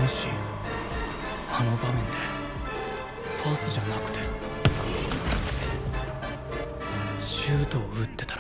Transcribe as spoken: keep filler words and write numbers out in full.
もしあの場面でパスじゃなくてシュートを打ってたら